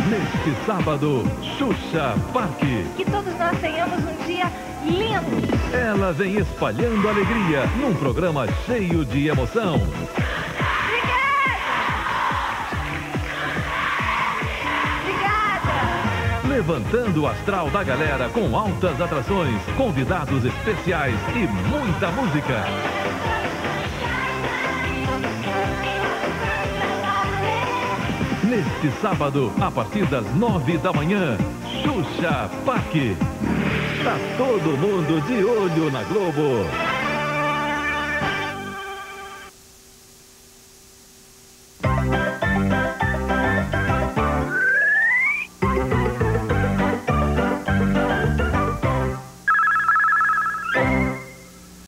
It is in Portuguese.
Neste sábado, Xuxa Parque. Que todos nós tenhamos um dia lindo. Ela vem espalhando alegria num programa cheio de emoção. Levantando o astral da galera com altas atrações, convidados especiais e muita música. Neste sábado, a partir das 9 da manhã, Xuxa Parque. Tá todo mundo de olho na Globo.